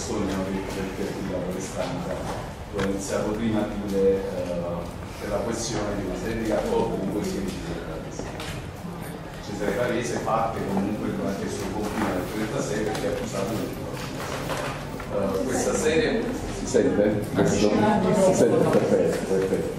sognano del lavoro stampa. Ho iniziato prima a dire la questione di una serie di rapporti di poesie di Cesare Pavese fatte comunque durante il suo compito nel 1936 perché ha accusato questa serie. Si sente? Si sente? Perfetto.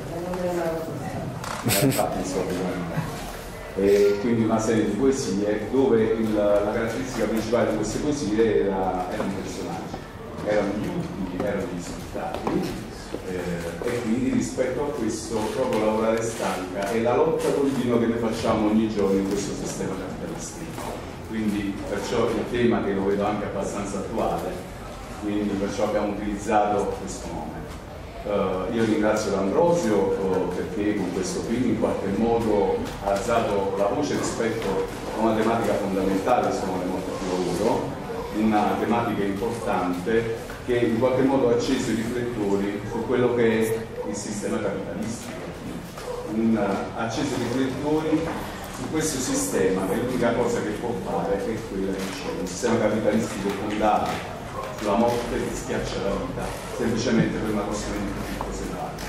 E quindi una serie di poesie dove la caratteristica principale di queste poesie erano i personaggi, erano gli ultimi, erano gli sfruttati, e quindi rispetto a questo proprio lavorare stanca è la lotta continua che noi facciamo ogni giorno in questo sistema capitalistico. Quindi perciò il tema che lo vedo anche abbastanza attuale, quindi perciò abbiamo utilizzato questo nome. Io ringrazio D'Ambrosio perché con questo film in qualche modo ha alzato la voce rispetto a una tematica fondamentale, sono le morti sul lavoro, una tematica importante che in qualche modo ha acceso i riflettori su quello che è il sistema capitalistico, ha acceso i riflettori su questo sistema che l'unica cosa che può fare è quella che c'è, un sistema capitalistico fondato sulla morte che schiaccia la vita, semplicemente per una questione di profitto selvaggio.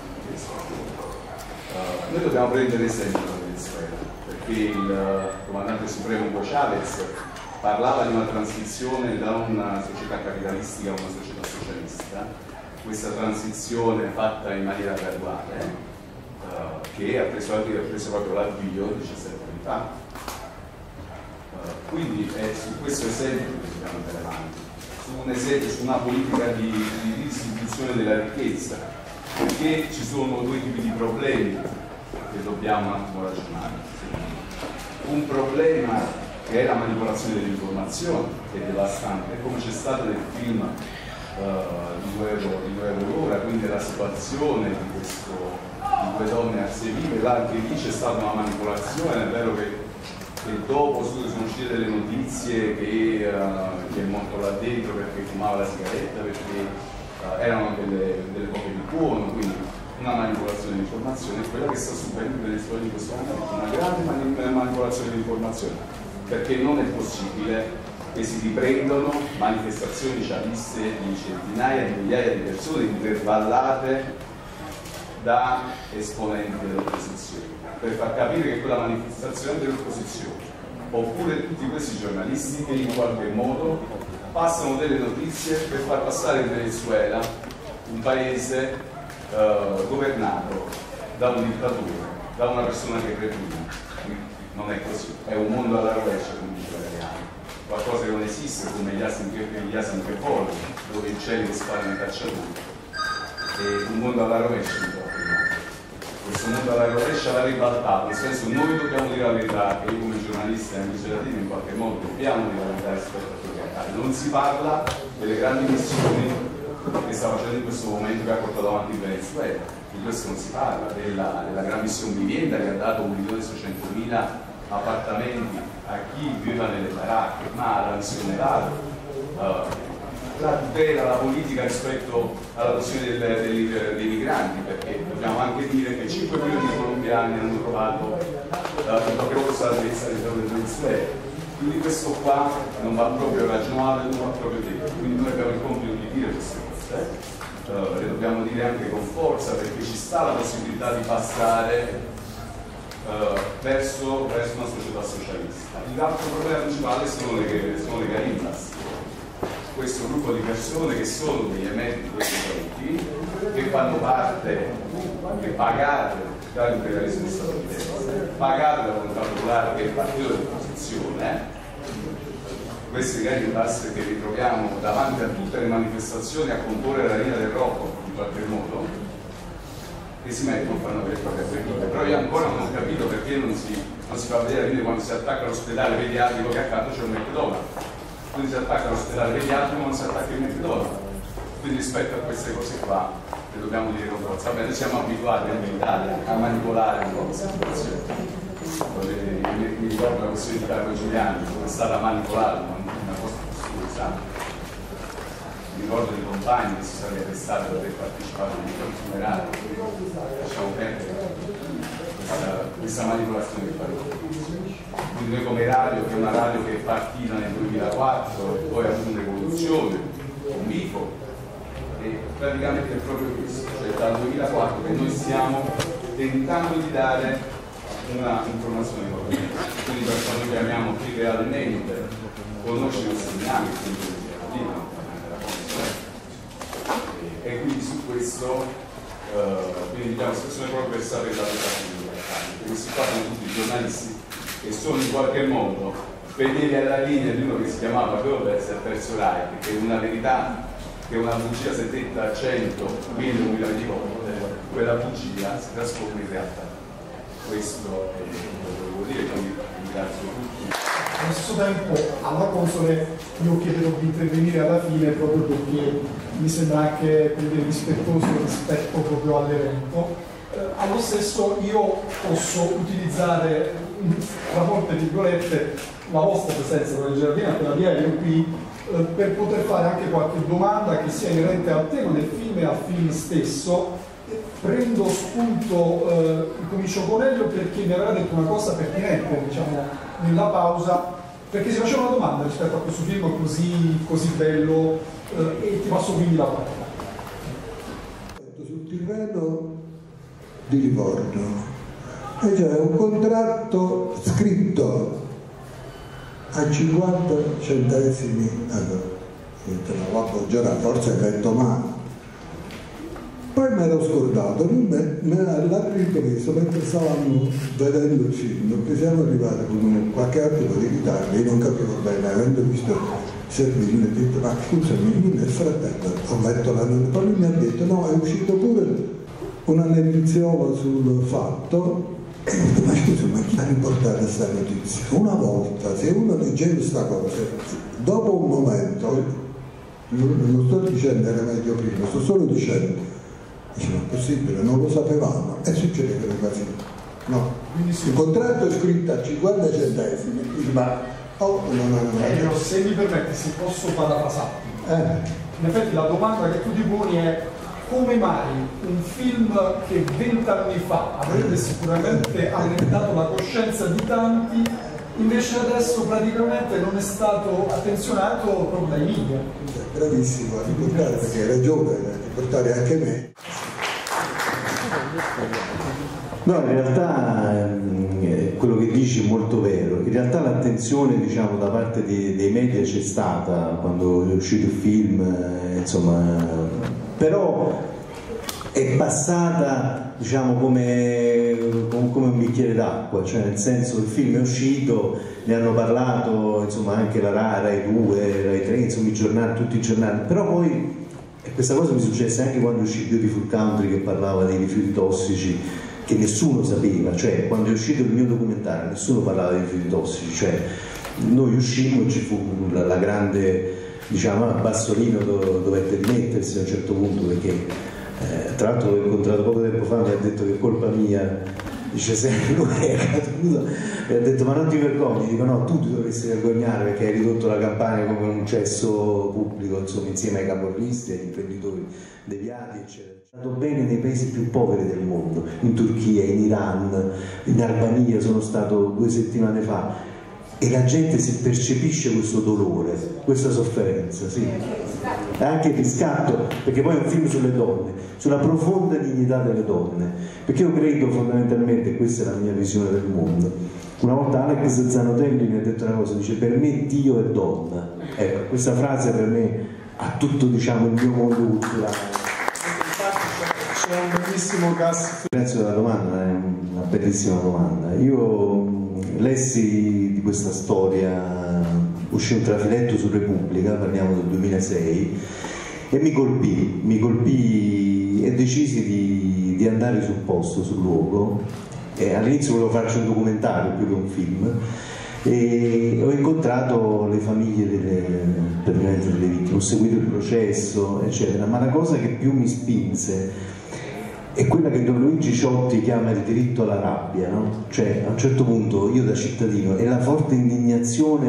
Noi dobbiamo prendere esempio da Venezuela, perché il comandante supremo Hugo Chavez parlava di una transizione da una società capitalistica a una società socialista, questa transizione fatta in maniera graduale, che ha preso proprio l'avvio 17 anni fa. Quindi è su questo esempio che dobbiamo andare avanti, su un esempio, su una politica di ridistribuzione della ricchezza, perché ci sono due tipi di problemi che dobbiamo un attimo ragionare. Un problema che è la manipolazione dell'informazione, che è devastante, come c'è stato nel film di 2 euro l'ora, quindi la situazione di due donne a Seville, là anche lì c'è stata una manipolazione, è vero che dopo sono uscite delle notizie che è morto là dentro perché fumava la sigaretta, perché erano delle cose di buono, quindi una manipolazione di informazione, quella che sta subendo in Venezuela in questo momento, una grande manipolazione di informazione, perché non è possibile che si riprendono manifestazioni chaviste di centinaia di migliaia di persone intervallate da esponenti dell'opposizione, per far capire che quella manifestazione dell'opposizione, oppure tutti questi giornalisti che in qualche modo passano delle notizie per far passare il Venezuela, un paese governato da un dittatore, da una persona che repugna. Non è così, è un mondo alla rovescia, come dice l'italiano, qualcosa che non esiste, come gli asini che volano, dove i uccelli che sparano i cacciatori, e un mondo alla rovescia in qualche modo. Questo mondo alla rovescia va ribaltato, nel senso noi dobbiamo dire la verità, che io come giornalista e anche cittadino in qualche modo dobbiamo dire la verità rispetto a quello che accade. Non si parla delle grandi missioni che sta facendo in questo momento, che ha portato avanti il Venezuela. Di questo non si parla, della gran missione vivienda che ha dato 1.600.000 appartamenti a chi viveva nelle baracche, ma la missione RAD, la tutela, la politica rispetto alla questione dei migranti, perché dobbiamo anche dire che 5 milioni di colombiani hanno trovato in qualche modo salvezza all'interno del Venezuela. Quindi questo qua non va proprio ragionato, non va proprio detto. Quindi noi abbiamo il compito di dire queste cose. Le dobbiamo dire anche con forza, perché ci sta la possibilità di passare verso una società socialista. L'altro problema principale sono le garillas, questo gruppo di persone che sono degli emeriti di questi paesi, che fanno parte, che pagate dall'imperialismo statunitense, pagate dalla volontà popolare, che è il partito dell'opposizione. Questi guerillas che ritroviamo davanti a tutte le manifestazioni a comporre la linea del Rocco, in qualche modo, che si mettono a fare una vera e propria guerriglia. Però io ancora non ho capito perché non si fa vedere, quindi quando si attacca all'ospedale pediatrico che accanto c'è un McDonald's, quindi si attacca all'ospedale pediatrico ma non si attacca il McDonald's. Quindi rispetto a queste cose qua le dobbiamo dire con forza. Vabbè, noi siamo abituati anche in Italia a manipolare un po' questa situazione. Mi ricordo la questione di Carlo Giuliani, dove è stata manipolata una cosa assurda. Mi ricordo di compagni che si sono arrestati per aver partecipato a un funerale. Lasciamo perdere questa manipolazione del partito. Quindi noi come radio, che è una radio che è partita nel 2004 e poi ha avuto un'evoluzione, un l'UIFO, e praticamente è proprio questo, cioè dal 2004 che noi stiamo tentando di dare una informazione corretta. Quindi per quando chiamiamo chi realmente conosce lo segnale, e quindi su questo quindi diamo situazione proprio per sapere la verità di perché questi qua sono tutti giornalisti che sono in qualche modo fedeli alla linea di uno che si chiamava Goebbels al Terzo Reich, che una verità, che una bugia se detta a 100, 1000, 1000 volte, quella bugia si trasforma in realtà. Questo è quello che volevo dire, quindi ringrazio tutti. Allo stesso tempo alla console io chiederò di intervenire alla fine proprio perché mi sembra anche rispettoso rispetto proprio all'evento. Allo stesso io posso utilizzare, tra molte virgolette, la vostra presenza con il Gerardino appena ieri qui per poter fare anche qualche domanda che sia inerente al tema del film e al film stesso. Prendo spunto, comincio con Elio perché mi aveva detto una cosa pertinente, diciamo, nella pausa, perché si faceva una domanda rispetto a questo film così bello, e ti passo quindi la parola. Sul terreno di Livorno e c'è un contratto scritto a 50 centesimi, allora, forse ho detto ma poi mi ero scordato, alla ripresa mentre stavamo vedendo il film, che siamo arrivati con qualche attimo di ritardo, io non capivo bene, avendo visto Servini, ho detto ma scusami, nel frattempo ho letto la notizia, poi lui mi ha detto no, è uscito pure una notiziola sul fatto, e ho detto ma scusa, ma chi ha riportato questa notizia? Una volta, se uno leggeva questa cosa, dopo un momento, non sto dicendo era meglio prima, sto solo dicendo, dice, ma è possibile, non lo sapevamo, e succede che quasi no. Il contratto è scritto a 50 centesimi, ma no. Se mi permetti, se posso parafrasarti. In effetti la domanda che tu ti poni è come mai un film che 20 anni fa avrebbe sicuramente allentato la coscienza di tanti, invece adesso praticamente non è stato attenzionato proprio dai media. Bravissimo a ricordare, perché hai ragione a ricordare anche me. No, in realtà quello che dici è molto vero. In realtà l'attenzione, diciamo, da parte dei media c'è stata quando è uscito il film, insomma, però è passata, diciamo, come un bicchiere d'acqua, cioè nel senso il film è uscito, ne hanno parlato, insomma, anche la Rai 2, Rai 3, insomma i giornali, tutti i giornali, però poi questa cosa mi successe anche quando uscì Beautiful Country, che parlava dei rifiuti tossici che nessuno sapeva, cioè quando è uscito il mio documentario nessuno parlava dei rifiuti tossici, cioè noi uscimmo e ci fu la grande, diciamo, Bassolino dovette dimettersi a un certo punto perché tra l'altro l'ho incontrato poco tempo fa, mi ha detto che è colpa mia, dice se lui è caduto, mi ha detto ma non ti vergogni, dico no, tu ti dovresti vergognare perché hai ridotto la Campania come un cesso pubblico, insomma, insieme ai camorristi, agli imprenditori deviati, eccetera. È andato bene nei paesi più poveri del mondo, in Turchia, in Iran, in Albania, sono stato 2 settimane fa, e la gente si percepisce questo dolore, questa sofferenza, sì. Anche il riscatto, perché poi è un film sulle donne, sulla profonda dignità delle donne, perché io credo fondamentalmente, questa è la mia visione del mondo. Una volta Alex Zanotelli mi ha detto una cosa, dice per me Dio è donna. Ecco, questa frase per me ha tutto, diciamo, il mio mondo culturale. C'è un bellissimo cast. Grazie della domanda, è una bellissima domanda. Io lessi di questa storia, uscì un trafiletto su Repubblica, parliamo del 2006, e mi colpì e decisi di andare sul posto, sul luogo. All'inizio volevo farci un documentario più che un film, e ho incontrato le famiglie delle vittime, ho seguito il processo, eccetera, ma la cosa che più mi spinse è quella che Don Luigi Ciotti chiama il diritto alla rabbia, no? Cioè a un certo punto io da cittadino, e la forte indignazione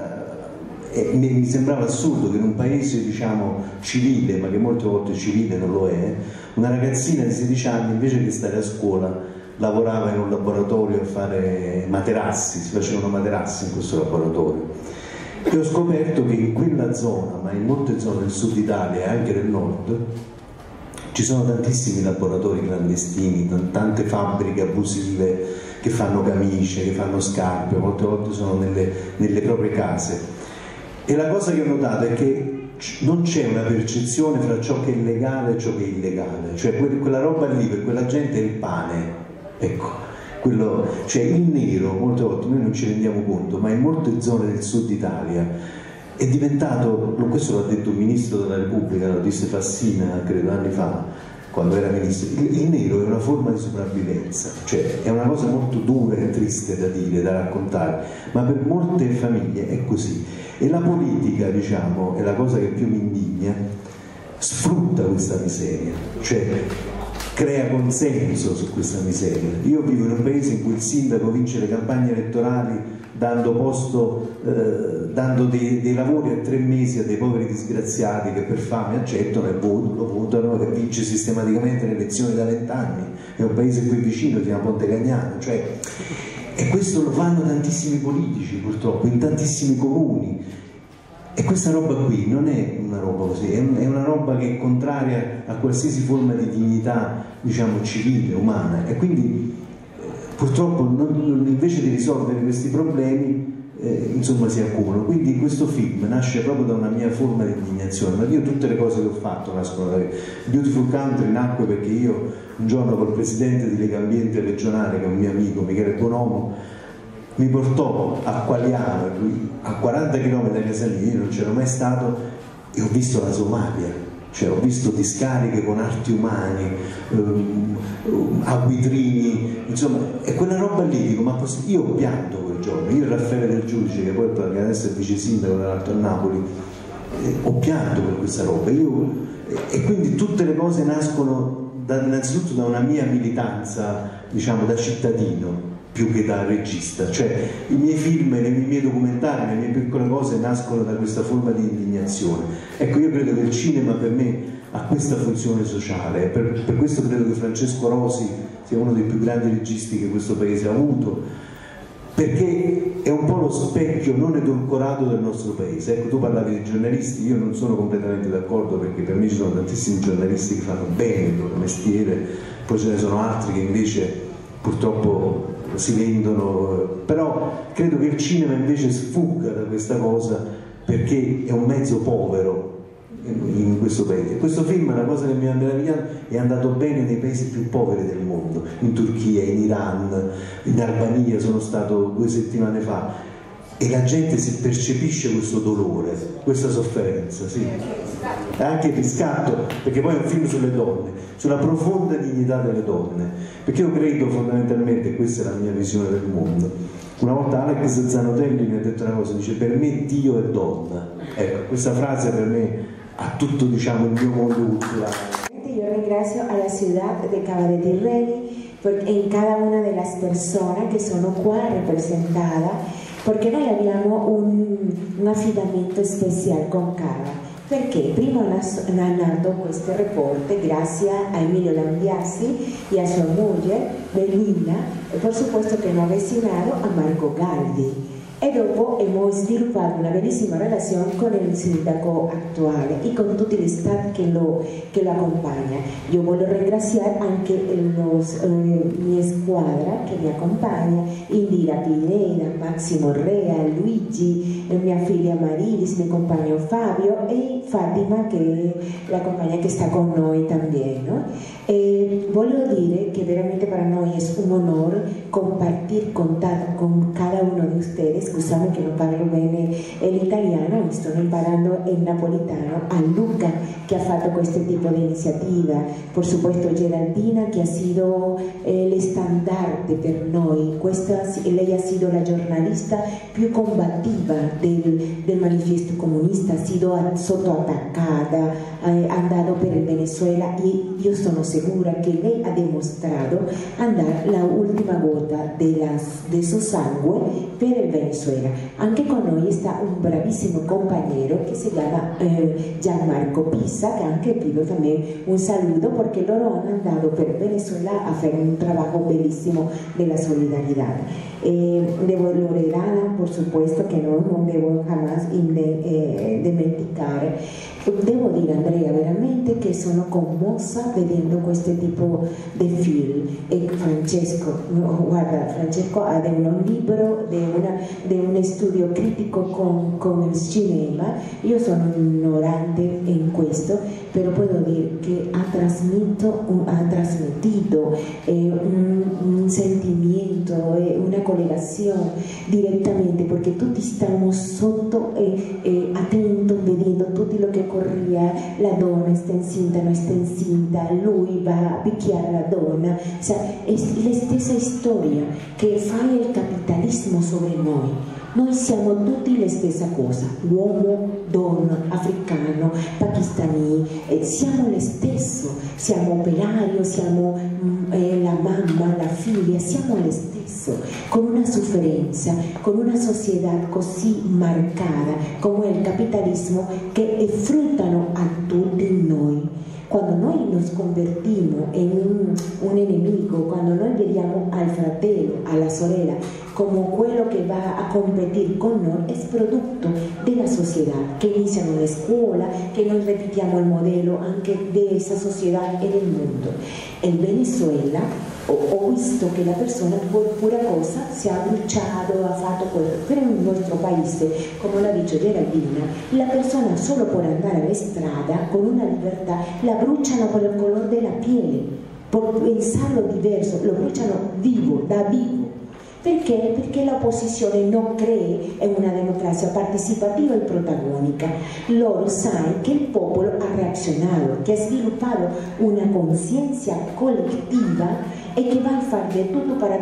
mi sembrava assurdo che in un paese, diciamo, civile, ma che molte volte civile non lo è, una ragazzina di 16 anni invece che stare a scuola lavorava in un laboratorio a fare materassi, si facevano materassi in questo laboratorio, E ho scoperto che in quella zona, ma in molte zone del sud Italia e anche del nord, ci sono tantissimi laboratori clandestini, tante fabbriche abusive che fanno camicie, che fanno scarpe, molte volte sono nelle proprie case. E la cosa che ho notato è che non c'è una percezione fra ciò che è legale e ciò che è illegale, cioè quella roba lì per quella gente è il pane, ecco. Cioè il nero, molte volte noi non ci rendiamo conto, ma in molte zone del sud Italia è diventato, questo l'ha detto un ministro della Repubblica, lo disse Fassina credo anni fa quando era ministro, il nero è una forma di sopravvivenza, cioè è una cosa molto dura e triste da dire, da raccontare, ma per molte famiglie è così. E la politica, diciamo, è la cosa che più mi indigna, sfrutta questa miseria, cioè crea consenso su questa miseria. Io vivo in un paese in cui il sindaco vince le campagne elettorali dando dei lavori a 3 mesi a dei poveri disgraziati che per fame accettano e lo votano, e vince sistematicamente le elezioni da 20 anni. È un paese qui vicino, si chiama Ponte Cagnano, cioè, e questo lo fanno tantissimi politici purtroppo, in tantissimi comuni. E questa roba qui non è una roba così, è una roba che è contraria a qualsiasi forma di dignità, diciamo, civile, umana, e quindi purtroppo invece di risolvere questi problemi insomma si accumulano. Quindi questo film nasce proprio da una mia forma di indignazione, ma io tutte le cose che ho fatto nascono da Beautiful Country. Nacque perché io un giorno col presidente di Lega Ambiente regionale, che è un mio amico, Michele Bonomo, mi portò a Qualiano, a 40 km da casa mia, io non c'ero mai stato, e ho visto la Somalia, cioè ho visto discariche con arti umani, acquitrini, insomma, e quella roba lì, dico, ma io ho pianto quel giorno, io e Raffaele Del Giudice, che poi adesso è vice sindaco dell'Alto a Napoli, ho pianto per questa roba, e quindi tutte le cose nascono innanzitutto da una mia militanza, diciamo, da cittadino, più che da regista, cioè i miei film, i miei documentari, le mie piccole cose nascono da questa forma di indignazione. Ecco, io credo che il cinema per me ha questa funzione sociale, per questo credo che Francesco Rosi sia uno dei più grandi registi che questo paese ha avuto, perché è un po' lo specchio non edulcorato del nostro paese. Ecco, tu parlavi di giornalisti, io non sono completamente d'accordo, perché per me ci sono tantissimi giornalisti che fanno bene il loro mestiere, poi ce ne sono altri che invece purtroppo si vendono, però credo che il cinema invece sfugga da questa cosa, perché è un mezzo povero in questo paese. Questo film, la cosa che mi ha meravigliato, è andato bene nei paesi più poveri del mondo, in Turchia, in Iran, in Albania, sono stato 2 settimane fa, e la gente si percepisce questo dolore, questa sofferenza, sì. Anche il riscatto, perché poi è un film sulle donne, sulla profonda dignità delle donne, perché io credo fondamentalmente, questa è la mia visione del mondo. Una volta Alex Zanotelli mi ha detto una cosa, dice: per me Dio è donna. Ecco, questa frase per me ha tutto, diciamo, il mio mondo culturale. Yo ringrazio a la ciudad de Cava de Tirreni en cada una de las personas que sono qua representadas, perché noi abbiamo un affidamento speciale con Cava. Perché prima è nato questo report grazie a Emilio Lambiasi e a sua moglie Belinda, e por supuesto che hanno avvicinato a Marco Galdi. E dopo abbiamo sviluppato una bellissima relazione con il sindaco attuale e con tutti gli staff che lo accompagna. Io voglio ringraziare anche la mia squadra che mi accompagna, Indira Pineda, Massimo Rea, Luigi, mia figlia Marilis, mio compagno Fabio e Fatima, che è la compagna che sta con noi también, ¿no? E voglio dire che veramente per noi è un onore compartir con cada uno di ustedes. Scusami che non parlo bene l'italiano, mi sto imparando il napolitano, a Luca che ha fatto questo tipo di iniziativa, por supuesto Geraldina che ha sido l'estandarte per noi. Lei ha sido la giornalista più combattiva del manifesto comunista, ha sido sottoattaccata, ha andato per il Venezuela, e io sono sicura che lei ha dimostrato andare la ultima gota del suo sangue per il Venezuela. Venezuela. Anche con noi sta un bravissimo compañero che si chiama Gianmarco Pisa, che anche pido también un saludo porque loro han andado per Venezuela a hacer un trabajo bellísimo de la solidaridad. De Loredana, por supuesto que no debo jamás dimenticar. Devo dire, Andrea, veramente che sono commossa vedendo questo tipo di film. E Francesco, guarda, Francesco ha un libro di un studio critico con il cinema. Io sono ignorante in questo, però posso dire che ha trasmitido un sentimento, una collegazione direttamente, perché tutti stiamo sotto attento, vedendo tutto lo che corria, la donna sta incinta, non sta incinta, lui va a picchiare la donna, cioè, è la stessa storia che fa il capitalismo sobre noi. Noi siamo tutti la stessa cosa, uomo, donna, africano, pakistani, siamo lo stesso, siamo operario, siamo la mamma, la figlia, siamo lo stesso, con una sofferenza, con una società così marcata come il capitalismo che fruttano a tutti noi. Quando noi nos convertimos in un nemico, quando noi vediamo al fratello, alla sorella, come quello che va a competere con noi, è prodotto della società, che inizia nella scuola, che noi ripetiamo il modello anche di questa società e del mondo. In Venezuela ho visto che la persona por pura cosa si è bruciato, ha fatto quello, però nel nostro paese, come l'ha detto Geraldina, la persona solo per andare alla strada con una libertà la bruciano per il colore della piede, per pensarlo diverso, lo bruciano vivo, da vivo. Perché? Perché l'opposizione non cree in una democrazia partecipativa e protagonica. Loro sanno che il popolo ha reazionato, che ha sviluppato una conciencia collettiva e che va a fare di tutto para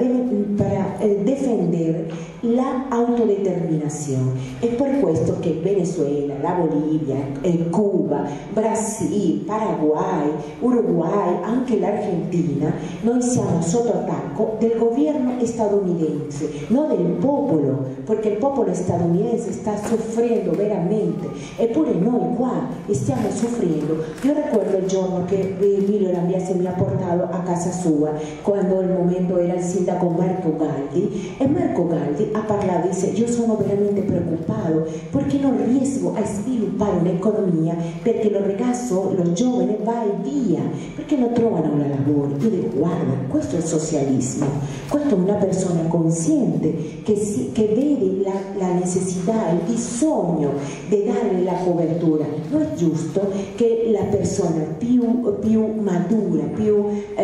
defendere la autodeterminazione. È per questo che Venezuela, la Bolivia, Cuba, Brasile, Paraguay, Uruguay, anche l'Argentina, noi siamo sotto attacco del governo statunitense, non del popolo, perché il popolo statunitense sta soffrendo veramente, eppure noi qua stiamo soffrendo. Io ricordo il giorno che Emilio Lambiase mi ha portato a casa sua, quando al momento era il sindaco Marco Galdi, e Marco Galdi ha parlato e dice: io sono veramente preoccupato perché non riesco a sviluppare un'economia, perché lo ragazzo, lo giovane va via perché non trovano un lavoro. Io dico: guarda, questo è il socialismo, questo è una persona consciente che vede la necessità, il bisogno di dare la copertura. Non è giusto che la persona più madura, più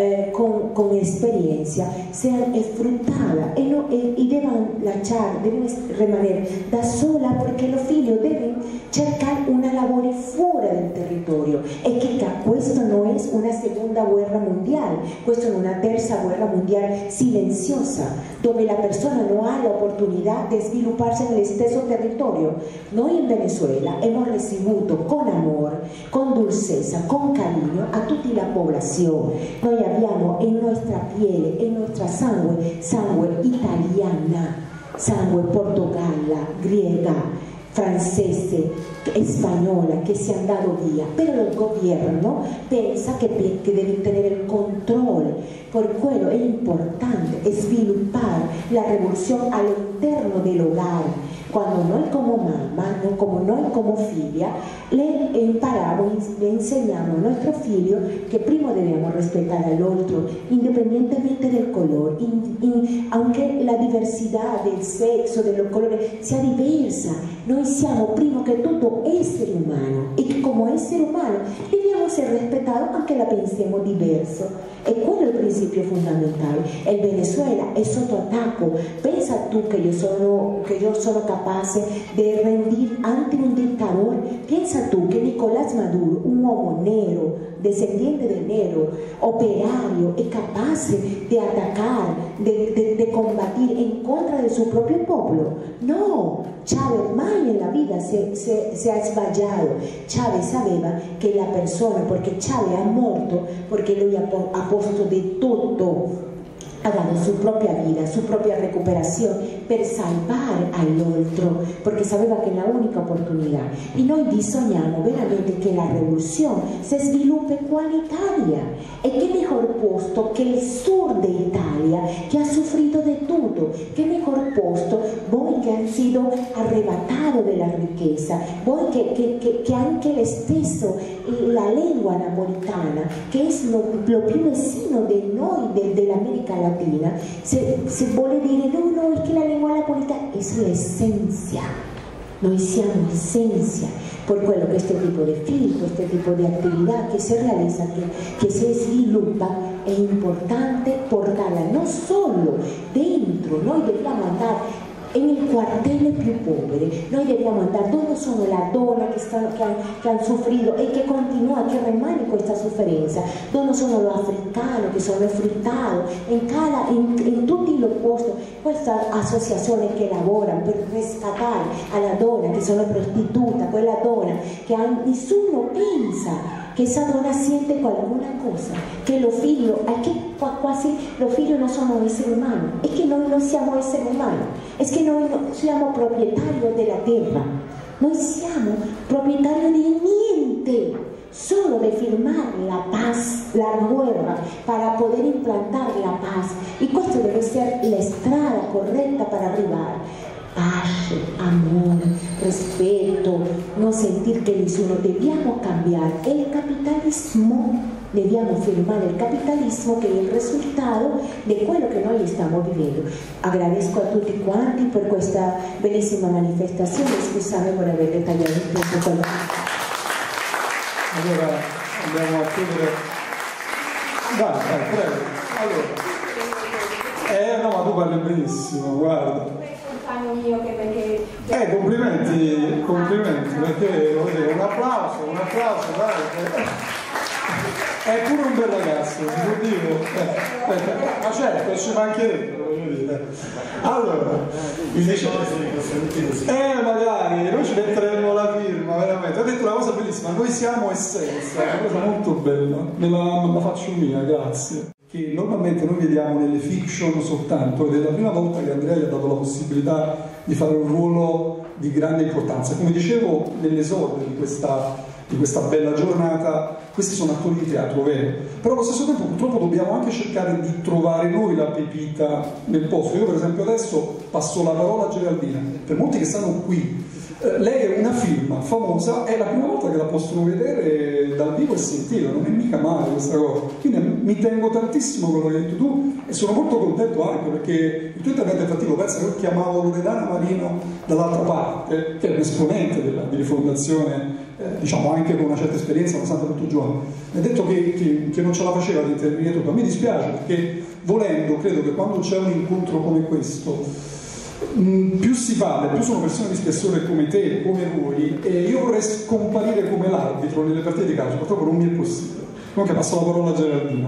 con esperienza sia sfruttata e deve lasciare, deve rimanere da sola, perché lo figlio deve cercare un lavoro fuori del territorio, e che questo non è una seconda guerra mondiale, questo è una terza guerra mondiale silenziosa, dove la persona non ha l'opportunità di svilupparsi nello stesso territorio. Noi in Venezuela abbiamo ricevuto con amore, con dolcezza, con cariño a tutta la popolazione. Noi abbiamo in nostra piede, in nostra sangue italiana, sangue portogalla, griega, francese, spagnola, che si è andato via, però il governo pensa che deve tenere il controllo. Per quello è importante sviluppare la rivoluzione all'interno dell'hogar. Quando noi come mamma, noi come figlia, le impariamo, le insegniamo al nostro figlio che prima dobbiamo rispettare l'altro, indipendentemente del colore, anche la diversità del sesso, del colore sia diversa. Noi siamo prima che tutto esseri umani, e che come esseri umani dobbiamo essere rispettati anche la pensiamo diverso. E quello è il principio fondamentale. Il Venezuela è sotto attacco. Pensa tu che io sono capace di rendere ante un dittatore? Pensa tu che Nicolás Maduro, un uomo nero, descendiente del nero, operario, è capace di attaccare, di combattere in contro del suo proprio popolo? No! Chávez mai nella vita si è sbagliato. Chávez sapeva che la persona, perché Chávez è morto perché lui ha posto di tutto ha dado su propia vida, su propia recuperación per salvar all'altro, perché sapeva che è l'unica opportunità. E noi bisogniamo veramente che la rivoluzione si sviluppi qua in Italia. E che mejor posto che il sur de Italia, che ha sufrito di tutto, che mejor posto voi che han sido arrebatado della ricchezza, voi che anche lo stesso, la lingua napolitana, che è lo più vicino di noi, dell'America Latina, se vuole dire no, è che la lingua napolitana è l'essenza. Noi siamo esencia por quello che este tipo di film, este tipo di attività che si realizza, che si sviluppa, è importante portarla non solo dentro, noi dobbiamo andare nel quartiere più poveri, noi dobbiamo andare dove sono le donne che hanno soffrito e che continua, che rimane questa sofferenza, dove sono gli africani che sono sfruttati, in tutti i posti, questa associazione che lavora per riscattare alla donna che sono prostituta, quella donna che nessuno pensa che esa donna siente qualcuna cosa, che lo figlio, che quasi lo figli non sono esseri umani, e che noi non siamo esseri umani, è che noi non siamo proprietari della terra, noi siamo proprietari di niente, solo de firmar la paz, la guerra, para poder implantar la paz, y questo deve essere la strada corretta per arrivare. Pace, amore, rispetto, non sentir che nessuno, dobbiamo cambiare il capitalismo, dobbiamo firmare il capitalismo che è il risultato di quello che noi stiamo vivendo. Agradezco a tutti quanti per questa bellissima manifestazione, scusate per aver tagliato il tempo. Allora andiamo a chiudere. Dai, prego. Allora. No, ma tu parli benissimo, guarda. Complimenti, perché un applauso, dai. È pure un bel ragazzo, devo dire. Ma certo, ci mancherebbe, voglio dire. Allora, mi dice, magari, noi ci metteremo la firma, veramente. Ho detto una cosa bellissima, noi siamo essenza, una cosa molto bella, me la faccio mia, grazie. Che normalmente noi vediamo nelle fiction soltanto, ed è la prima volta che Andrea gli ha dato la possibilità di fare un ruolo di grande importanza. Come dicevo nell'esordio di questa bella giornata, questi sono attori di teatro vero, però allo stesso tempo purtroppo dobbiamo anche cercare di trovare noi la pepita nel posto. Io per esempio adesso passo la parola a Geraldina, per molti che stanno qui, lei è una firma famosa, è la prima volta che la possono vedere dal vivo e sentirla, non è mica male questa cosa, quindi mi tengo tantissimo quello che hai detto tu e sono molto contento anche perché il tuo intervento è fattivo. Pensa che io chiamavo Loredana Marino dall'altra parte, che è un esponente di rifondazione, diciamo anche con una certa esperienza, abbastanza molto giovane, mi ha detto che non ce la faceva di intervenire tutto. A me dispiace perché volendo, credo che quando c'è un incontro come questo, più si parla, più sono persone di spessore come te, come voi, e io vorrei scomparire come l'arbitro nelle partite di calcio, purtroppo non mi è possibile. Comunque passo la parola a Geraldina.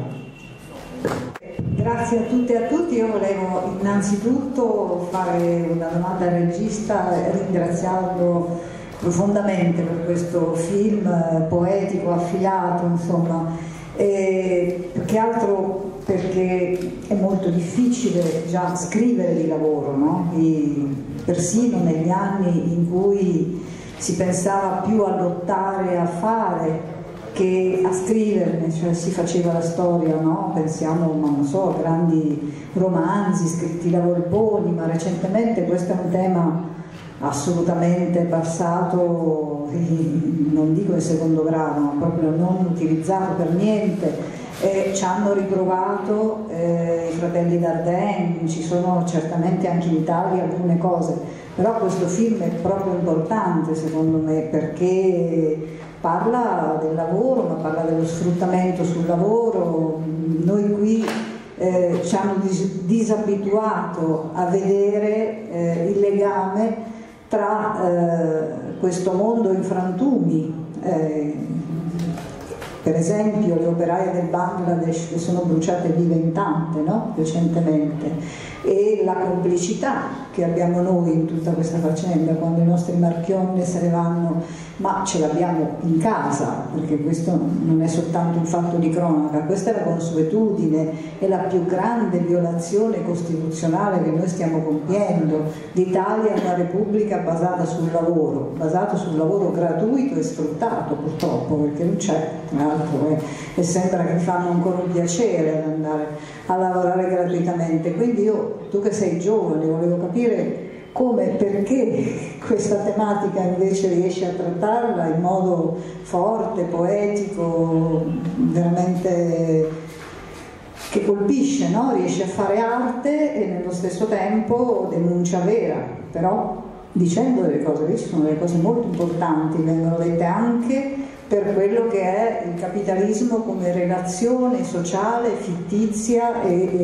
Grazie a tutte e a tutti. Io volevo innanzitutto fare una domanda al regista, ringraziarlo profondamente per questo film poetico, affilato, insomma, più che altro perché è molto difficile già scrivere di lavoro, no? Persino negli anni in cui si pensava più a lottare, a fare, che a scriverne, cioè si faceva la storia, no? Pensiamo, non so, a grandi romanzi scritti da Volponi, ma recentemente questo è un tema assolutamente passato, non dico in secondo grado, ma proprio non utilizzato per niente. Ci hanno riprovato i fratelli Dardenne, ci sono certamente anche in Italia alcune cose, però questo film è proprio importante secondo me perché parla del lavoro, ma parla dello sfruttamento sul lavoro. Noi qui ci hanno disabituato a vedere il legame tra questo mondo in frantumi, per esempio le operaie del Bangladesh che sono bruciate vive in tante, no? Recentemente, e la complicità che abbiamo noi in tutta questa faccenda, quando i nostri marchionne se ne vanno, ma ce l'abbiamo in casa, perché questo non è soltanto un fatto di cronaca, questa è la consuetudine, è la più grande violazione costituzionale che noi stiamo compiendo. L'Italia è una repubblica basata sul lavoro gratuito e sfruttato, purtroppo, perché non c'è, tra l'altro, e sembra che fanno ancora un piacere ad andare a lavorare gratuitamente. Quindi tu che sei giovane, volevo capire come, perché questa tematica invece riesce a trattarla in modo forte, poetico, veramente che colpisce, no? Riesce a fare arte e nello stesso tempo denuncia vera, però dicendo delle cose, lì ci sono delle cose molto importanti, vengono dette anche per quello che è il capitalismo come relazione sociale, fittizia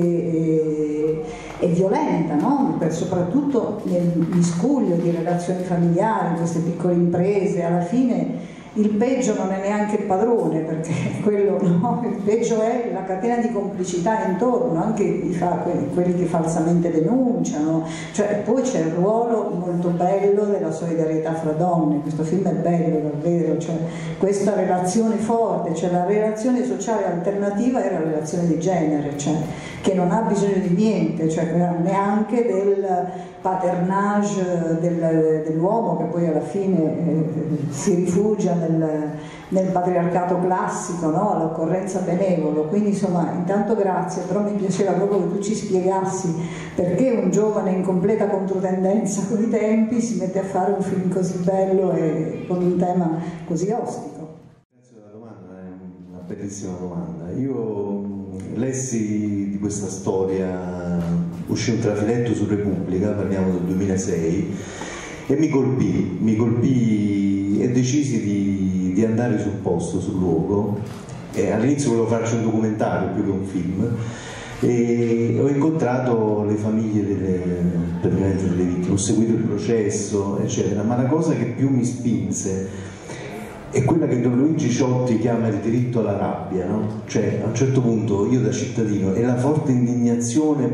e violenta, no? Soprattutto nel miscuglio di relazioni familiari, queste piccole imprese. Alla fine il peggio non è neanche il padrone, perché quello, no? Il peggio è la catena di complicità intorno, anche quelli che falsamente denunciano, cioè, poi c'è il ruolo molto bello della solidarietà fra donne. Questo film è bello davvero, cioè, questa relazione forte, cioè la relazione sociale alternativa è la relazione di genere, cioè, che non ha bisogno di niente, cioè neanche del paternage dell'uomo, che poi alla fine si rifugia nel patriarcato classico, no? All'occorrenza benevolo. Quindi insomma, intanto grazie, però mi piaceva proprio che tu ci spiegassi perché un giovane in completa controtendenza con i tempi si mette a fare un film così bello e con un tema così ostico. Grazie per la domanda, è una bellissima domanda. Io lessi di questa storia, uscì un trafiletto su Repubblica, parliamo del 2006, e mi colpì e decisi di andare sul posto, sul luogo. All'inizio volevo farci un documentario più che un film, e ho incontrato le famiglie delle vittime, ho seguito il processo, eccetera, ma la cosa che più mi spinse è quella che Don Luigi Ciotti chiama il diritto alla rabbia, no? Cioè, a un certo punto io da cittadino, e la forte indignazione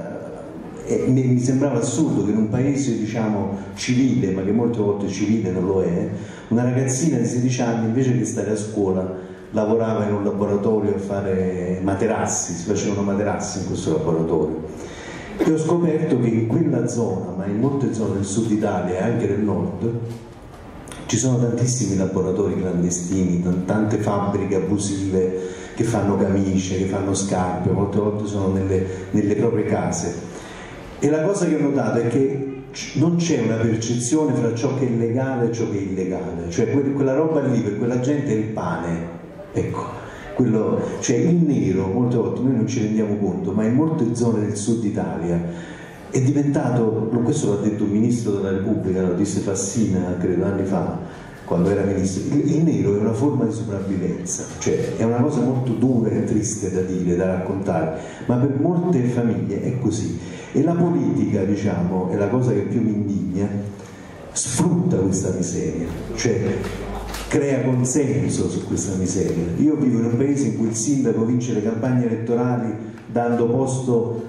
mi sembrava assurdo che in un paese, diciamo, civile, ma che molte volte civile non lo è, una ragazzina di 16 anni invece che stare a scuola lavorava in un laboratorio a fare materassi, si facevano materassi in questo laboratorio. E ho scoperto che in quella zona, ma in molte zone del sud Italia e anche del nord, ci sono tantissimi laboratori clandestini, tante fabbriche abusive che fanno camicie, che fanno scarpe, molte volte sono nelle proprie case. E la cosa che ho notato è che non c'è una percezione fra ciò che è legale e ciò che è illegale, cioè quella roba lì per quella gente è il pane, ecco, cioè il nero, molte volte noi non ci rendiamo conto, ma in molte zone del sud Italia è diventato, questo l'ha detto un ministro della Repubblica, lo disse Fassina credo anni fa quando era ministro, il nero è una forma di sopravvivenza, cioè è una cosa molto dura e triste da dire, da raccontare, ma per molte famiglie è così. E la politica, diciamo, è la cosa che più mi indigna, sfrutta questa miseria, cioè crea consenso su questa miseria. Io vivo in un paese in cui il sindaco vince le campagne elettorali dando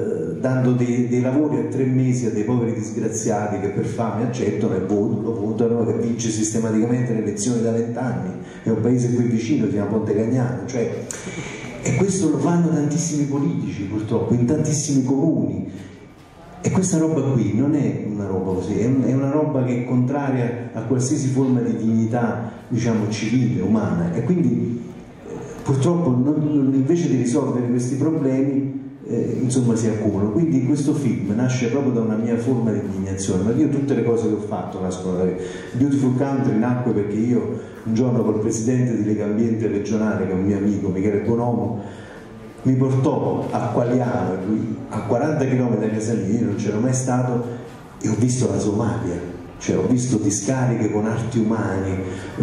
dei lavori a 3 mesi a dei poveri disgraziati che per fame accettano e lo votano, e vince sistematicamente le elezioni da 20 anni. È un paese qui vicino, si chiama Ponte Cagnano, cioè, e questo lo fanno tantissimi politici purtroppo, in tantissimi comuni. E questa roba qui non è una roba così, è una roba che è contraria a qualsiasi forma di dignità, diciamo, civile, umana. E quindi purtroppo invece di risolvere questi problemi insomma si accumulano. Quindi questo film nasce proprio da una mia forma di indignazione, ma io tutte le cose che ho fatto nascono da Beautiful Country. Nacque perché io un giorno col presidente di Lega Ambiente regionale, che è un mio amico, Michele Bonomo, mi portò a Qualiano, a 40 km da casa mia, io non c'ero mai stato, e ho visto la Somalia, cioè ho visto discariche con arti umani,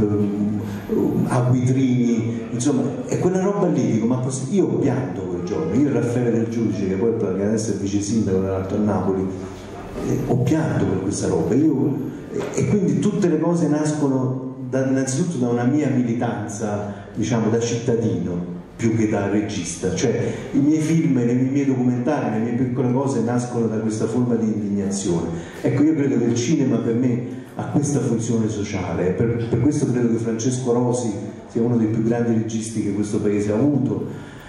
acquitrini, insomma, e quella roba lì, dico, ma io ho pianto quel giorno, io e Raffaele Del Giudice, che poi adesso è vice sindaco dell'Alto a Napoli, ho pianto per questa roba, e quindi tutte le cose nascono innanzitutto da una mia militanza, diciamo, da cittadino, più che da regista. Cioè i miei film, i miei documentari, le mie piccole cose nascono da questa forma di indignazione. Ecco, io credo che il cinema per me ha questa funzione sociale, per questo credo che Francesco Rosi sia uno dei più grandi registi che questo paese ha avuto,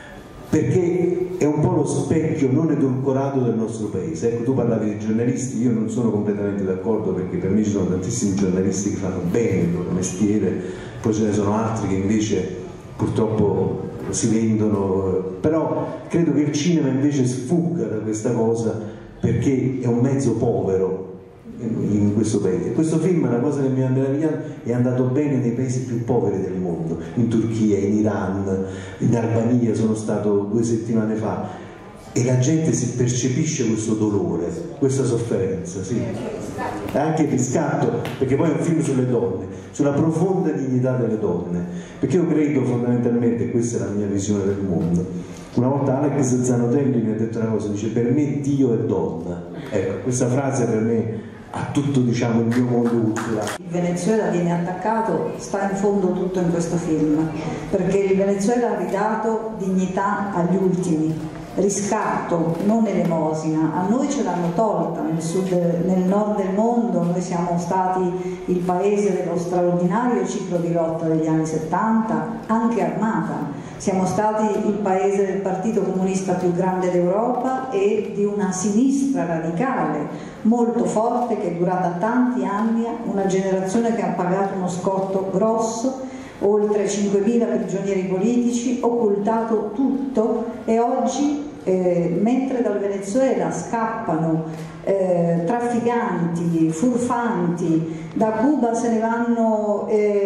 perché è un po' lo specchio non edulcorato del nostro paese. Ecco, tu parlavi di giornalisti, io non sono completamente d'accordo, perché per me ci sono tantissimi giornalisti che fanno bene il loro mestiere, poi ce ne sono altri che invece purtroppo si vendono, però credo che il cinema invece sfugga da questa cosa, perché è un mezzo povero in questo paese. Questo film, la cosa che mi ha meravigliato, è andato bene nei paesi più poveri del mondo, in Turchia, in Iran, in Albania, sono stato 2 settimane fa, e la gente si percepisce questo dolore, questa sofferenza, sì. Anche il riscatto, perché poi è un film sulle donne, sulla profonda dignità delle donne, perché io credo fondamentalmente, questa è la mia visione del mondo. Una volta Alex Zanotelli mi ha detto una cosa, dice: per me Dio è donna. Ecco, questa frase per me ha tutto, diciamo, il mio mondo culturale. Il Venezuela viene attaccato, sta in fondo tutto in questo film, perché il Venezuela ha ridato dignità agli ultimi, riscatto, non elemosina. A noi ce l'hanno tolta nel nord del mondo. Noi siamo stati il paese dello straordinario ciclo di lotta degli anni 70, anche armata. Siamo stati il paese del partito comunista più grande d'Europa e di una sinistra radicale molto forte che è durata tanti anni, una generazione che ha pagato uno scotto grosso, oltre 5.000 prigionieri politici, occultato tutto, e oggi mentre dal Venezuela scappano trafficanti, furfanti, da Cuba se ne vanno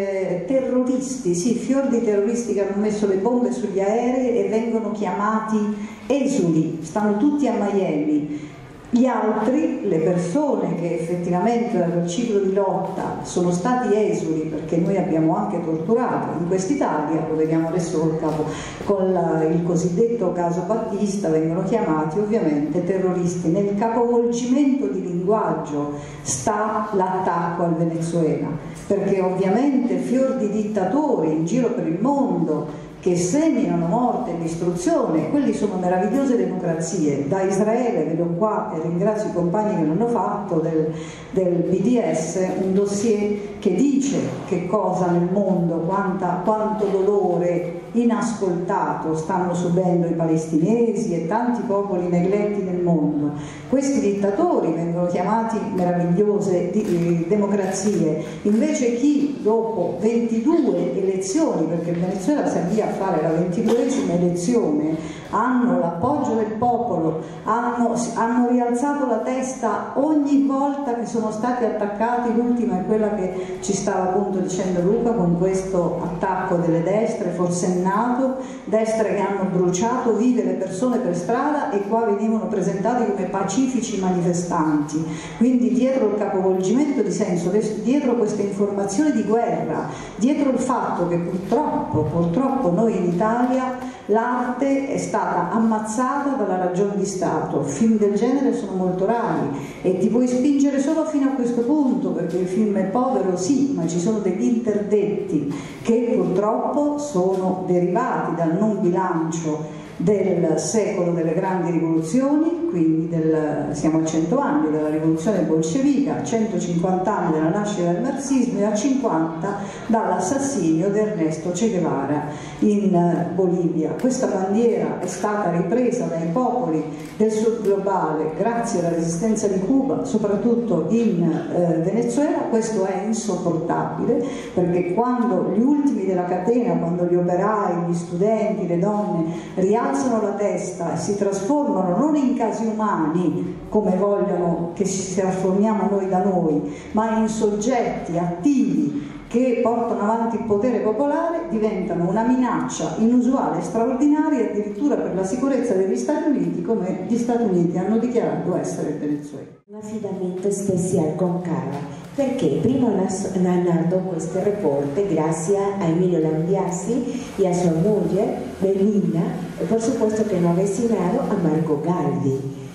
terroristi, sì, fior di terroristi che hanno messo le bombe sugli aerei e vengono chiamati esuli, stanno tutti a Miami. Gli altri, le persone che effettivamente da quel ciclo di lotta sono stati esuli, perché noi abbiamo anche torturato in quest'Italia, lo vediamo adesso col capo, con il cosiddetto caso Battista, vengono chiamati ovviamente terroristi. Nel capovolgimento di linguaggio sta l'attacco al Venezuela, perché ovviamente fior di dittatori in giro per il mondo che seminano morte e distruzione, quelli sono meravigliose democrazie. Da Israele, vedo qua, e ringrazio i compagni che l'hanno fatto, del BDS, un dossier che dice che cosa nel mondo, quanto dolore inascoltato stanno subendo i palestinesi e tanti popoli negletti nel mondo. Questi dittatori vengono chiamati meravigliose democrazie, invece chi dopo 22 elezioni, perché il Venezuela si avvia a fare la 22esima elezione, hanno l'appoggio del popolo, hanno rialzato la testa ogni volta che sono stati attaccati. L'ultima è quella che ci stava appunto dicendo Luca, con questo attacco delle destre forsennato, destre che hanno bruciato vive le persone per strada e qua venivano presentati come pacifici manifestanti. Quindi dietro il capovolgimento di senso, dietro queste informazioni di guerra, dietro il fatto che purtroppo noi in Italia l'arte è stata ammazzata dalla ragione di Stato. Film del genere sono molto rari e ti puoi spingere solo fino a questo punto, perché il film è povero, sì, ma ci sono degli interdetti che purtroppo sono derivati dal non bilancio del secolo delle grandi rivoluzioni, quindi siamo a 100 anni dalla rivoluzione bolscevica, a 150 anni dalla nascita del marxismo e a 50 dall'assassinio di Ernesto Che Guevara in Bolivia. Questa bandiera è stata ripresa dai popoli del sud globale grazie alla resistenza di Cuba, soprattutto in Venezuela. Questo è insopportabile, perché quando gli ultimi della catena, quando gli operai, gli studenti, le donne rialzano la testa e si trasformano non in casi umani come vogliono che ci trasformiamo noi da noi, ma in soggetti attivi che portano avanti il potere popolare, diventano una minaccia inusuale e straordinaria addirittura per la sicurezza degli Stati Uniti, come gli Stati Uniti hanno dichiarato essere il Venezuela. Un affidamento speciale con Cava, perché prima nato questo report grazie a Emilio Lambiasi e a sua moglie Belina, e por supuesto che non avesinato a Marco Galdi.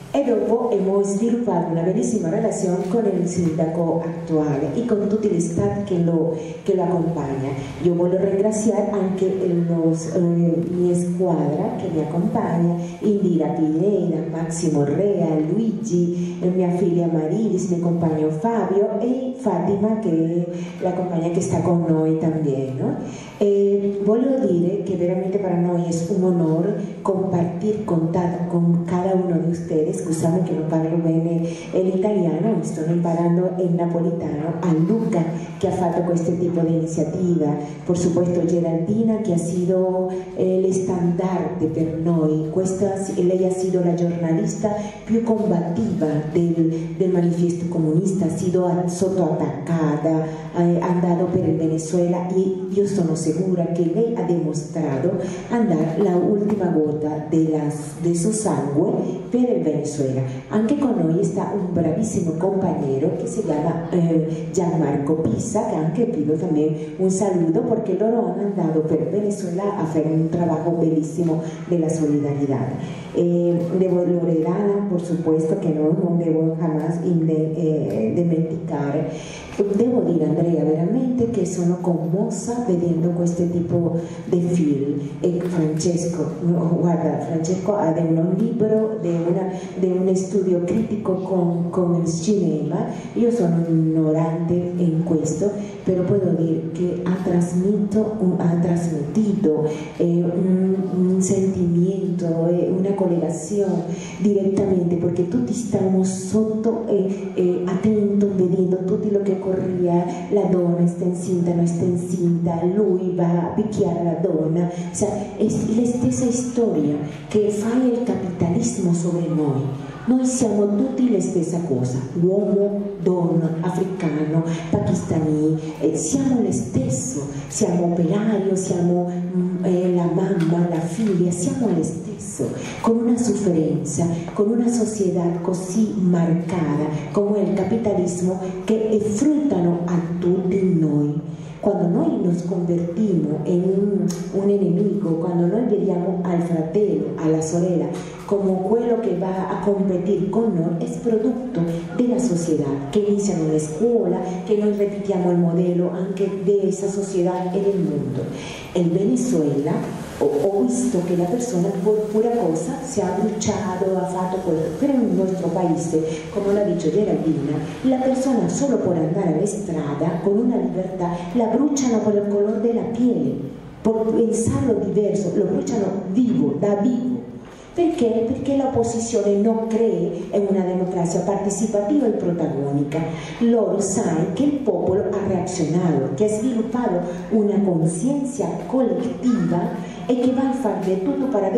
E dopo abbiamo sviluppato una bellissima relazione con il sindaco attuale e con tutti gli staff che lo accompagna. Io voglio ringraziare anche la mia squadra che mi accompagna, Indira Pineda, Massimo Rea, Luigi, mia figlia Marilis, mio compagno Fabio e Fatima che è la compagna che sta con noi también, ¿no? E voglio dire che veramente per noi è un onore compartir con cada uno di ustedes. Scusate che non parlo bene l'italiano, mi sto imparando il napolitano, a Luca che ha fatto questo tipo di iniziativa, por supuesto Geraldina che ha sido l'estandarte per noi. Lei ha sido la giornalista più combattiva del manifiesto comunista, ha sido sottoattaccata, ha andato per il Venezuela e io sono sicura che lei ha dimostrato andare la última gota de su sangue per il Venezuela. Anche con noi sta un bravissimo compañero che si chiama Gianmarco Pisa, che anche pido también un saludo porque loro hanno andato per Venezuela a fare un trabajo bellissimo della solidarietà. De Loredana, por supuesto que no devo jamás dimenticare. Devo dire, Andrea, veramente che sono commossa vedendo questo tipo di film. E Francesco, guarda, Francesco ha un libro di un studio critico con il cinema. Io sono ignorante in questo, però posso dire che ha trasmitido un sentimento, una collegazione direttamente, perché tutti stavamo sotto attento, vedendo tutto lo che corria, la donna sta incinta, non sta incinta, lui va a picchiare la donna, o sea, è la stessa storia che fa il capitalismo sobre noi. Noi siamo tutti la stessa cosa, uomo, donna, africano, pakistani, siamo lo stesso, siamo operario, siamo la mamma, la figlia, siamo lo stesso, con una sofferenza, con una società così marcata come il capitalismo che sfruttano a tutti noi. Quando noi nos convertimos in un nemico, quando noi vediamo al fratello, alla sorella come quello che va a competere con noi, è prodotto della società che inizia nella scuola, che noi ripetiamo il modello anche di questa società e del mondo. Il Venezuela, ho visto che la persona por pura cosa si è bruciato, ha fatto quello, però nel nostro paese, come l'ha detto Geraldina, la persona solo per andare alla strada con una libertà la bruciano per il colore della piele, per pensarlo diverso, lo bruciano vivo, da vivo. Perché? Perché l'opposizione non crea una democrazia partecipativa e protagonica. Loro sanno che il popolo ha reazionato, che ha sviluppato una conciencia collettiva e che va a fare di tutto para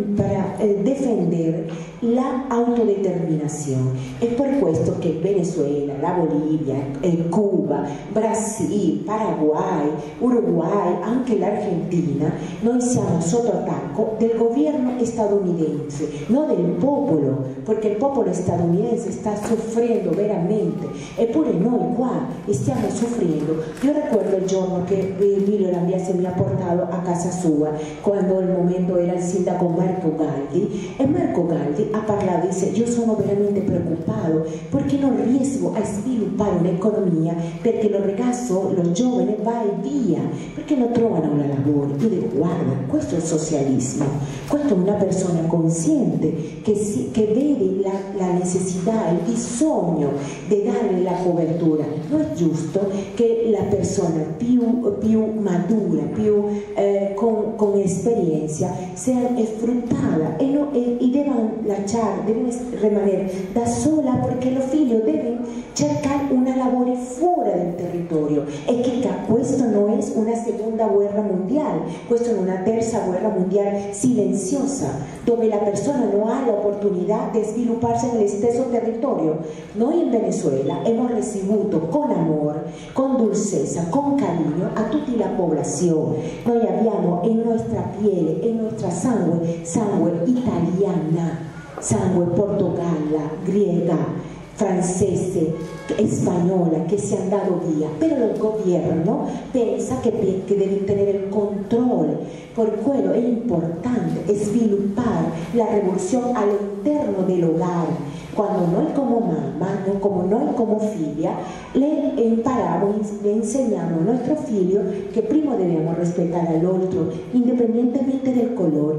defendere la autodeterminazione. È per questo che Venezuela, la Bolivia, Cuba, Brasile, Paraguay, Uruguay, anche l'Argentina, noi siamo sotto attacco del governo statunitense, non del popolo, perché il popolo statunitense sta soffrendo veramente, eppure noi qua stiamo soffrendo. Io ricordo il giorno che Emilio Lambiase mi ha portato a casa sua, quando al momento era il sindaco Marco Galdi, e Marco Galdi ha parlato, dice: io sono veramente preoccupato perché non riesco a sviluppare un'economia, perché lo ragazzo, lo giovane va e via, perché non trovano un lavoro. Io dico: guarda, questo è il socialismo, questa è una persona consciente che vede la necessità, il bisogno di dare la copertura. Non è giusto che la persona più madura, più con esperienza sia sfruttata e deve rimanere da sola, perché lo figlio deve cercare un lavoro fuori del territorio, e che questo non è una seconda guerra mondiale, questa è una terza guerra mondiale silenziosa, dove la persona non ha l'opportunità di svilupparsi nello stesso territorio. Noi in Venezuela abbiamo ricevuto con amore, con dolcezza, con cariño a tutta la popolazione. Noi abbiamo in nostra piede e in nostra sangue italiana, sangue portogalla, griega, francese, española, que se han dado vía, pero el gobierno pensa que deben tener el control. Por quello è importante sviluppare la rivoluzione all'interno dell'hogar. Quando noi come mamma, noi come figlia, le imparamos, le insegniamo al nostro figlio che prima dobbiamo rispettare l'altro, indipendentemente del colore,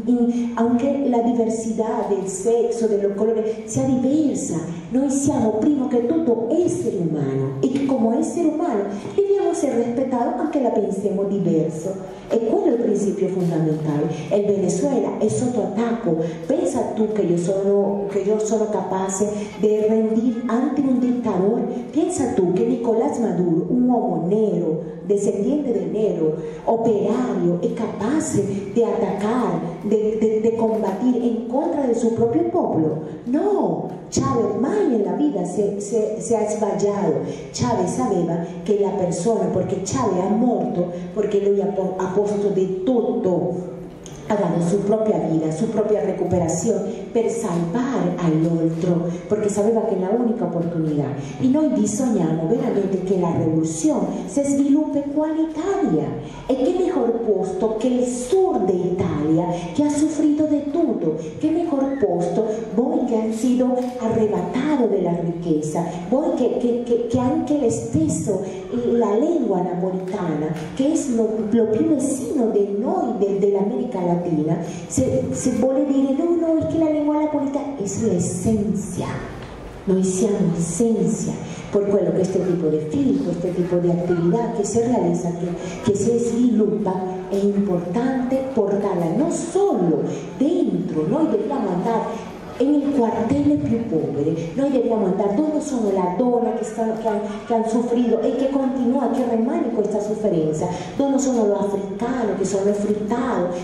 anche la diversità del sesso, del colore sia diversa. Noi siamo prima che tutto esseri umano e come essere umano dobbiamo essere rispettati anche la pensiamo diverso. E quello è il principio fondamentale. Il Venezuela è sotto attacco. Pensa tu che io sono capace di rendere ante un dittatore? Pensa tu che Nicolás Maduro, un uomo nero, descendiente del nero, operario, è capace di attaccare, di combattere in contro del suo proprio popolo? No! Chávez mai nella vita si ha sbagliato. Chávez sapeva che la persona, perché Chávez è morto, perché lui ha posto di tutto, ha dato su propria vita, su propria recuperazione per salvare all'altro, perché sapeva che è l'unica opportunità. E noi bisogniamo veramente che la rivoluzione si sviluppi qua in Italia. E che miglior posto che il sud d'Italia, che ha soffrito di tutto, che miglior posto voi che hanno sido arrebatati della ricchezza, voi che anche lo stesso, la lingua napolitana, che è lo più vicino di noi, dell'America Latina, se vuole dire no, è che la lingua napolitana è l'essenza. Noi siamo essenza. Por quello questo tipo di film, questo tipo di attività che si realizza, che si sviluppa, è importante portarla non solo dentro, noi dobbiamo andare nei quartieri più poveri, noi dobbiamo andare dove sono le donne che hanno soffrito e che continua, che rimane questa sofferenza, dove sono gli africani che sono sfruttati,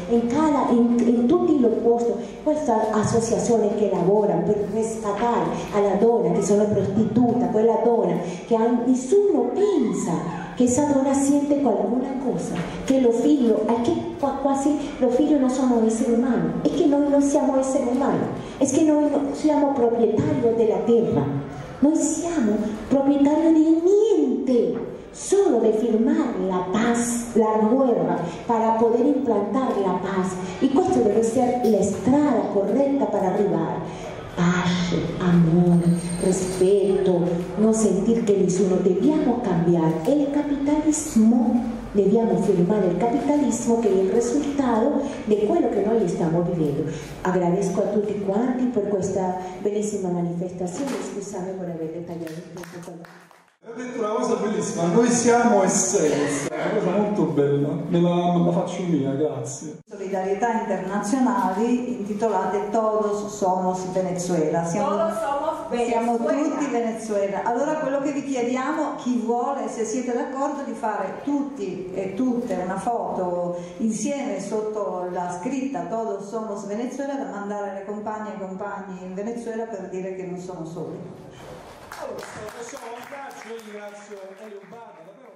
in tutti i posti, questa associazione che lavora per riscattare alla donna che sono prostituta, quella donna che nessuno pensa che esa donna siente qualcuna cosa, che lo figlio, è che quasi lo figlio non sono esseri umani, è che noi non siamo esseri umani, è che noi non siamo proprietari della terra, noi siamo proprietari di niente, solo di firmare la paz, la guerra, para poter implantare la paz, e questa deve essere la strada corretta per arrivare. Pace, amore, rispetto, non sentire che nessuno, dobbiamo cambiare. E il capitalismo, dobbiamo firmare il capitalismo che è il risultato di quello che noi stiamo vivendo. Agradezco a tutti quanti per questa bellissima manifestazione, scusate per aver tagliato il tempo. Ho detto una cosa bellissima, noi siamo essenza, una cosa molto bella, me la faccio mia, grazie. Solidarietà internazionali intitolate Todos Somos Venezuela. Siamo tutti Venezuela. Allora quello che vi chiediamo, chi vuole, se siete d'accordo, di fare tutti e tutte una foto insieme sotto la scritta Todos Somos Venezuela da mandare alle compagne e compagni in Venezuela per dire che non sono soli. Allora, facciamo un calcio, io ringrazio Elio Bada, davvero.